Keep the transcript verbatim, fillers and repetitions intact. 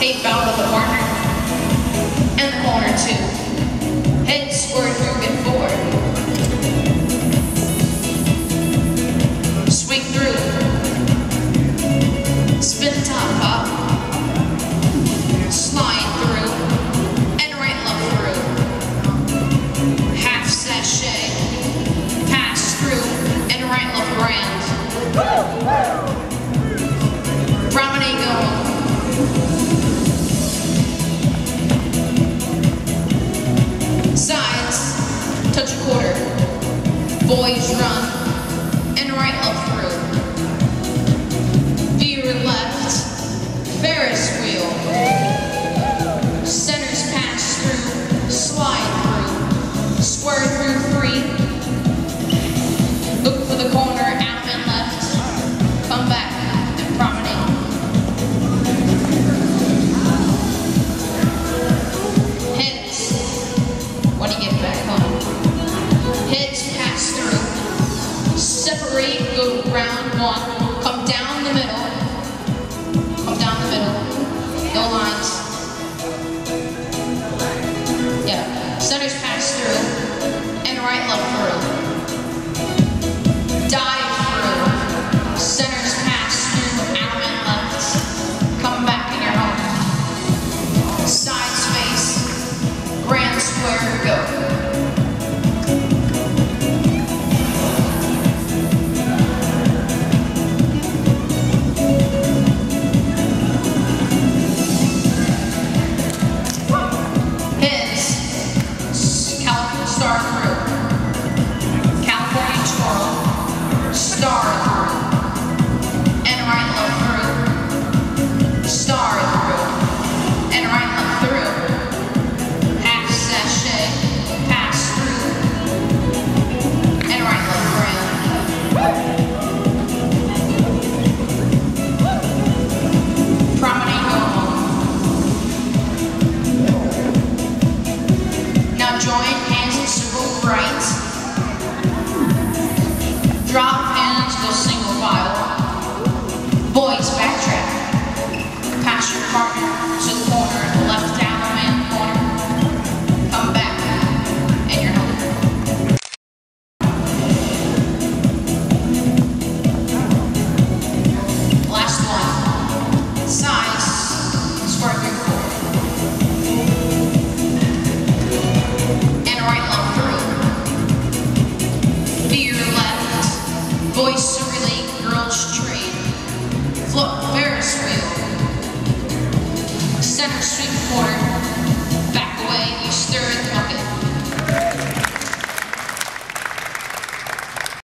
Hate bound with the corner. And the corner too. Head square through, get forward. Swing through. Spin top hop. Slide through. And right left through. Half sachet. Pass through. And right left grand. Promenade going. Sides, touch a quarter, boys run, and right left through. Veer left, Ferris wheel. Centers pass through, slide through, square through three. Look for the corner, out and left, come back and promenade. When you get back home. Heads pass through. Separate, go round one. Come down the middle. Come down the middle. No lines. Yeah. Centers pass through. And right left through. Dive through. Centers pass through. Out and left. Come back in your home. Side space. Grand square, go. Heads, California star through. California twirl, star through. And right left through. Star through. And right left through. Pass through, and right left round. Promenade go home. Now join hands in circle right. Drop hands, go single file. Boys backtrack. Pass your partner to the corner, left down the man corner. Come back, and you're home. Last one. Sides, square through four. And right left through. Veer left. Boys relate, girls trade. Flip Ferris wheel. Center sweep quarter.